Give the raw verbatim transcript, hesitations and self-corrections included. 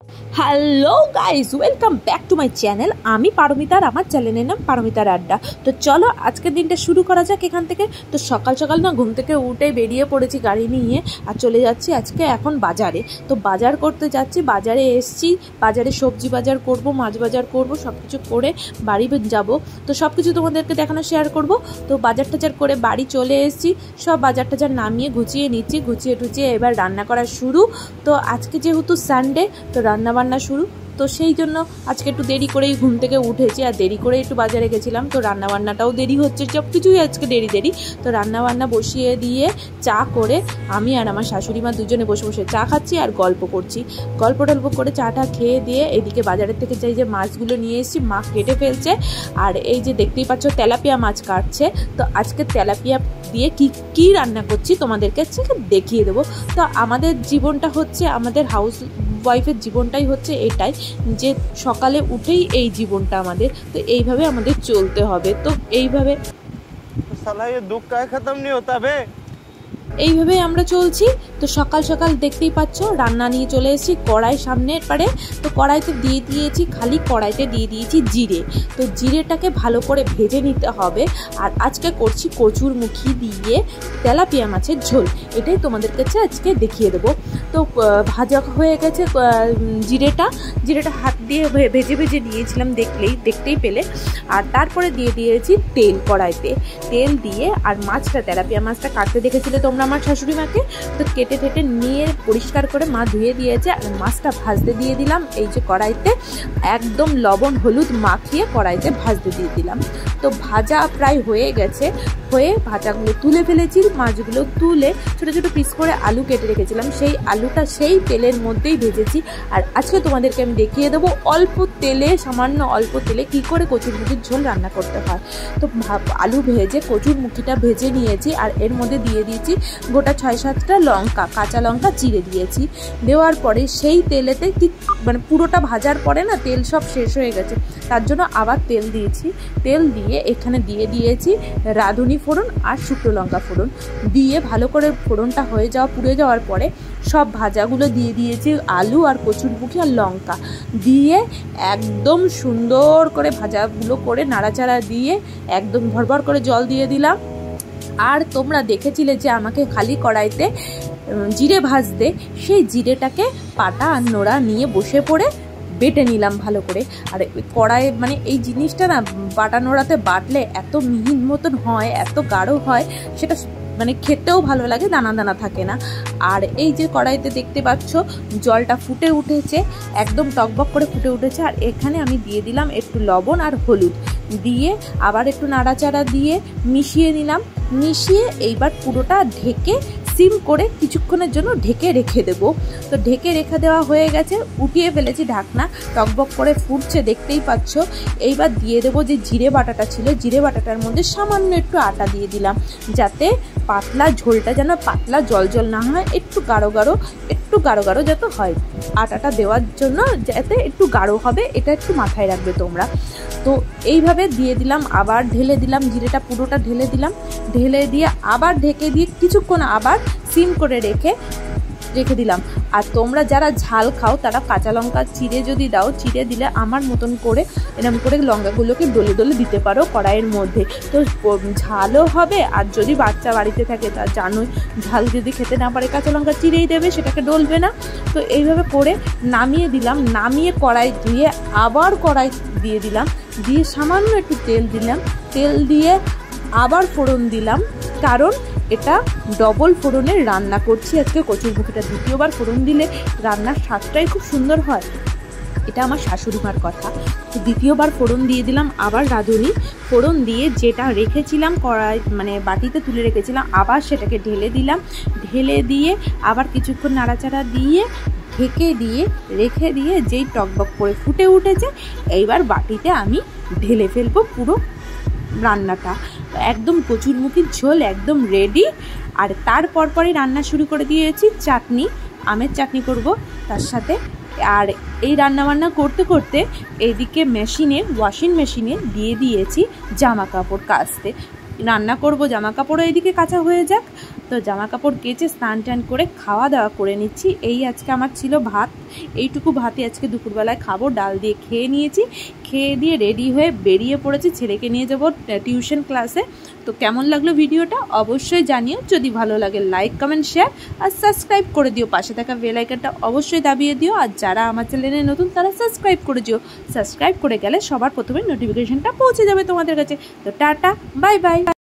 Hello guys, welcome back to my channel. আমি পারমিতার, আমার চ্যানেলের নাম পারমিতার আড্ডা। তো চলো আজকের দিনটা শুরু করা যাক এখান থেকে। তো সকাল সকাল না ঘুম থেকে উঠে বেরিয়ে পড়েছি গাড়ি নিয়ে, আর চলে যাচ্ছি আজকে এখন বাজারে। তো বাজার করতে যাচ্ছি, বাজারে এসছি, বাজারে সবজি বাজার করব, মাছ বাজার করব, সব কিছু করে বাড়ি যাব। তো সব কিছু তোমাদেরকে দেখানো শেয়ার করব। তো বাজার টাজার করে বাড়ি চলে এসছি, সব বাজার টাজার নামিয়ে গুছিয়ে নিচ্ছি, গুছিয়ে টুচিয়ে এবার রান্না করা শুরু। তো আজকে যেহেতু সানডে, তো রান্না বান্না শুরু। তো সেই জন্য আজকে একটু দেরি করেই ঘুম থেকে উঠেছি, আর দেরি করে একটু বাজারে গেছিলাম। তো রান্নাবান্নাটাও দেরি হচ্ছে, সব কিছুই আজকে দেরি দেরি। তো রান্নাবান্না বসিয়ে দিয়ে চা করে আমি আর আমার শাশুড়ি মা দুজনে বসে বসে চা খাচ্ছি আর গল্প করছি। গল্প টল্প করে চাটা খেয়ে দিয়ে এদিকে বাজারের থেকে চাই যে মাছগুলো নিয়ে এসেছি, মা কেটে ফেলছে। আর এই যে দেখতেই পাচ্ছ তেলাপিয়া মাছ কাটছে। তো আজকে তেলাপিয়া দিয়ে কি কি রান্না করছি তোমাদেরকে দেখিয়ে দেবো। তো আমাদের জীবনটা হচ্ছে, আমাদের হাউস ওয়াইফের জীবনটাই হচ্ছে এটাই, যে সকালে উঠেই এই জীবনটা আমাদের। তো এইভাবে আমাদের চলতে হবে। তো এইভাবে এইভাবেই আমরা চলছি। তো সকাল সকাল দেখতেই পাচ্ছ রান্না নিয়ে চলে এসেছি, কড়াই সামনের পারে। তো কড়াইতে দিয়ে দিয়েছি, খালি কড়াইতে দিয়ে দিয়েছি জিরে। তো জিরেটাকে ভালো করে ভেজে নিতে হবে। আর আজকে করছি কচুর মুখি দিয়ে তেলাপিয়া মাছের ঝোল, এটাই তোমাদের কাছে আজকে দেখিয়ে দেবো। তো ভাজা হয়ে গেছে জিরেটা, জিরেটা হাত দিয়ে ভেজে ভেজে নিয়েছিলাম, দেখলেই দেখতেই পেলে। আর তারপরে দিয়ে দিয়েছি তেল কড়াইতে, তেল দিয়ে আর মাছটা, তেলাপিয়া মাছটা কাটতে দেখেছিলে তোমরা আমার শাশুড়ি মাকে। তো কেটে টেটে নিয়ে পরিষ্কার করে মা ধুয়ে দিয়েছে। আর মাছটা ভাজতে দিয়ে দিলাম এই যে কড়াইতে, একদম লবণ হলুদ মাখিয়ে কড়াইতে ভাজতে দিয়ে দিলাম। তো ভাজা প্রায় হয়ে গেছে, হয়ে ভাজাগুলো তুলে ফেলেছি। মাছগুলো তুলে ছোটো ছোটো পিস করে আলু কেটে রেখেছিলাম, সেই আলুটা সেই তেলের মধ্যেই ভেজেছি। আর আজকে তোমাদেরকে আমি দেখিয়ে দেবো অল্প তেলে, সামান্য অল্প তেলে কী করে কচুর মুখির ঝোল রান্না করতে হয়। তো আলু ভেজে কচুর মুখিটা ভেজে নিয়েছি, আর এর মধ্যে দিয়ে দিয়েছি গোটা ছয় সাতটা লঙ্কা, কাঁচা লঙ্কা চিড়ে দিয়েছি। দেওয়ার পরে সেই তেলেতে ঠিক মানে পুরোটা ভাজার পরে না তেল সব শেষ হয়ে গেছে, তার জন্য আবার তেল দিয়েছি। তেল দিয়ে এখানে দিয়ে দিয়েছি রাঁধুনি ফোড়ন আর শুকনো লঙ্কা ফোড়ন দিয়ে ভালো করে ফোড়নটা হয়ে যাওয়া পুড়ে যাওয়ার পরে সব ভাজাগুলো দিয়ে দিয়েছি, আলু আর কচুরমুখী আর লঙ্কা দিয়ে একদম সুন্দর করে ভাজাগুলো করে নাড়াচাড়া দিয়ে একদম ভরভর করে জল দিয়ে দিলাম। আর তোমরা দেখেছিলে যে আমাকে খালি কড়াইতে জিরে ভাজতে, সেই জিরেটাকে পাটা আর নোড়া নিয়ে বসে পড়ে বেটে নিলাম ভালো করে। আর কড়াই মানে এই জিনিসটা না বাটা নোড়াতে বাটলে এত মিহিন মতন হয়, এত গাঢ় হয়, সেটা মানে খেতেও ভালো লাগে, দানা দানা থাকে না। আর এই যে কড়াইতে দেখতে পাচ্ছ জলটা ফুটে উঠেছে, একদম টকবক করে ফুটে উঠেছে। আর এখানে আমি দিয়ে দিলাম একটু লবণ আর হলুদ দিয়ে আবার একটু নাড়াচাড়া দিয়ে মিশিয়ে নিলাম। মিশিয়ে এইবার পুরোটা ঢেকে সিম করে কিছুক্ষণের জন্য ঢেকে রেখে দেবো। তো ঢেকে রেখে দেওয়া হয়ে গেছে, উঠিয়ে ফেলেছি ঢাকনা, টকবক করে ফুটছে দেখতেই পাচ্ছ। এইবার দিয়ে দেবো যে জিরে বাটাটা ছিল, জিরে বাটাটার মধ্যে সামান্য একটু আটা দিয়ে দিলাম, যাতে পাতলা ঝোলটা যেন পাতলা জল জল না হয়, একটু গাঢ় গাঢ় একটু গাঢ় গাঢ় যাতে হয়। আটাটা দেওয়ার জন্য যাতে একটু গাঢ় হবে, এটা একটু মাথায় রাখবে তোমরা। তো এইভাবে দিয়ে দিলাম, আবার ঢেলে দিলাম, জিরেটা পুরোটা ঢেলে দিলাম, ঢেলে দিয়ে আবার ঢেকে দিয়ে কিছুক্ষণ আবার সিম করে রেখে রেখে দিলাম। আর তোমরা যারা ঝাল খাও তারা কাঁচা লঙ্কা চিড়ে যদি দাও, চিড়ে দিলে আমার মতন করে এরকম করে লঙ্কাগুলোকে ডলে ডলে দিতে পারো কড়াইয়ের মধ্যে। তো ঝালও হবে, আর যদি বাচ্চা বাড়িতে থাকে তা জানোই, ঝাল যদি খেতে না পারে কাঁচা লঙ্কা চিড়েই দেবে, সেটাকে ডলবে না। তো এইভাবে করে নামিয়ে দিলাম, নামিয়ে কড়াই ধুয়ে আবার কড়াই দিয়ে দিলাম, দিয়ে সামান্য একটু তেল দিলাম, তেল দিয়ে আবার ফোড়ন দিলাম, কারণ এটা ডবল ফোড়নের রান্না করছি আজকে কচুর মুখিটা। দ্বিতীয়বার ফোড়ন দিলে রান্নার স্বাদটাই খুব সুন্দর হয়, এটা আমার শাশুড়ি মার কথা। তো দ্বিতীয়বার ফোড়ন দিয়ে দিলাম, আবার রাঁধুনি ফোড়ন দিয়ে যেটা রেখেছিলাম কড়াই মানে বাটিতে তুলে রেখেছিলাম, আবার সেটাকে ঢেলে দিলাম। ঢেলে দিয়ে আবার কিছুক্ষণ নাড়াচাড়া দিয়ে ঢেকে দিয়ে রেখে দিয়ে যেই টকবক করে ফুটে উঠেছে, এইবার বাটিতে আমি ঢেলে ফেলবো পুরো রান্নাটা। একদম কচুর মুখির ঝোল একদম রেডি। আর তারপর পরে রান্না শুরু করে দিয়েছি চাটনি, আমের চাটনি করব তার সাথে। আর এই রান্নাবান্না করতে করতে এইদিকে মেশিনে, ওয়াশিং মেশিনে দিয়ে দিয়েছি জামা কাপড় কাচতে। রান্না করব, জামা কাপড়ও এইদিকে কাচা হয়ে যাক। তো জামা কাপড় কেচে স্নান টান করে খাওয়া দাওয়া করে নিচ্ছি। এই আজকে আমার ছিল ভাত, এইটুকু ভাতই আজকে দুপুরবেলায় খাবো। ডাল দিয়ে খেয়ে নিয়েছি, খেয়ে দিয়ে রেডি হয়ে বেরিয়ে পড়েছি, ছেলেকে নিয়ে যাব টিউশন ক্লাসে। তো কেমন লাগলো ভিডিওটা অবশ্যই জানিও, যদি ভালো লাগে লাইক কমেন্ট শেয়ার আর সাবস্ক্রাইব করে দিও, পাশে থাকা বেল আইকনটা অবশ্যই দাবিয়ে দিও। আর যারা আমার চ্যানেলে নতুন তারা সাবস্ক্রাইব করে দিও, সাবস্ক্রাইব করে গেলে সবার প্রথমে নোটিফিকেশনটা পৌঁছে যাবে তোমাদের কাছে। তো টাটা, বাই বাই।